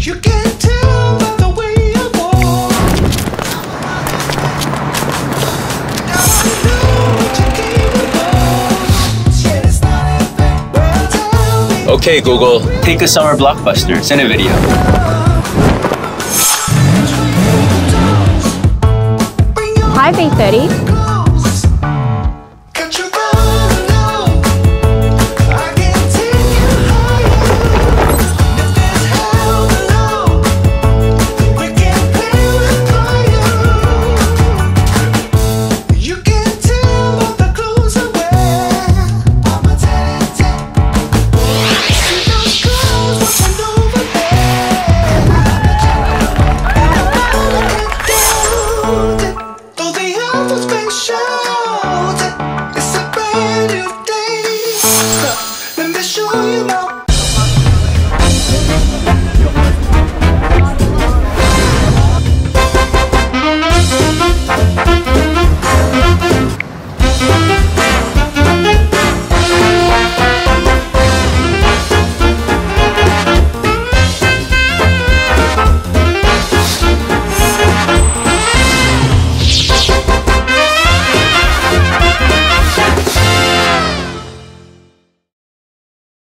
You can tell by the way I walk. Now I know what you capable. Shit, it's not anything. Well, tell me. Okay, Google, take a summer blockbuster. Send a video. Hi, V30. Let me show you my